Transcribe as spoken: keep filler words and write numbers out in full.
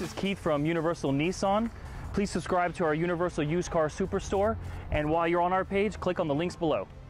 is Keith from Universal Nissan. Please subscribe to our Universal Used Car Superstore, and while you're on our page, click on the links below.